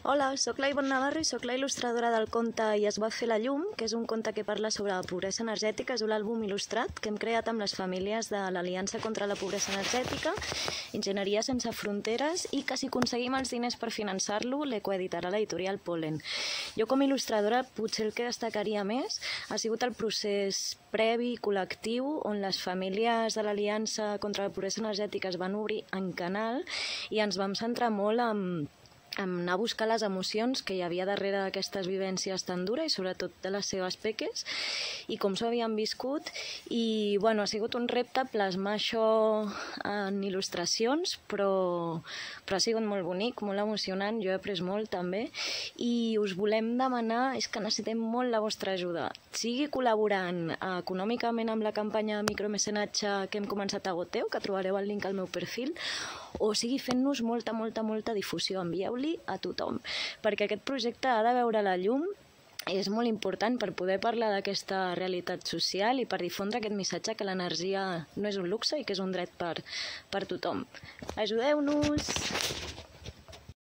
Hola, sóc la Ivonne Navarro i sóc la il·lustradora del conte I es va fer la llum, que és un conte que parla sobre la pobresa energètica. És un àlbum il·lustrat que hem creat amb les famílies de l'Aliança contra la Pobresa Energètica, Enginyeria Sense Fronteres, i que si aconseguim els diners per finançar-lo, l'ecoeditarà l'editorial Pollen. Jo com a il·lustradora potser el que destacaria més ha sigut el procés previ i col·lectiu on les famílies de l'Aliança contra la Pobresa Energètica es van obrir en canal i ens vam centrar molt en anar a buscar les emocions que hi havia darrere d'aquestes vivències tan dures i sobretot de les seves peques i com s'ho havien viscut. I ha sigut un repte plasmar això en il·lustracions, però ha sigut molt bonic, molt emocionant. Jo he après molt també i us volem demanar, és que necessitem molt la vostra ajuda, sigui col·laborant econòmicament amb la campanya de micromecenatge que hem començat a Goteo, que trobareu el link al meu perfil, o sigui fent-nos molta difusió. Envieu-li a tothom, perquè aquest projecte ha de veure la llum. És molt important per poder parlar d'aquesta realitat social i per difondre aquest missatge que l'energia no és un luxe i que és un dret per tothom. Ajudeu-nos!